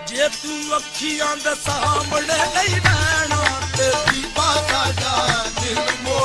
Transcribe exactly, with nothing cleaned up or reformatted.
ਜੇ ਤੂੰ ਅੱਖੀਆਂ ਦੇ ਸਾਹਮਣੇ ਨਹੀਂ ਰਹਿਣਾ, ਤੇਰੀ ਬਾਤ ਜਾ ਦਿਲ ਮੋ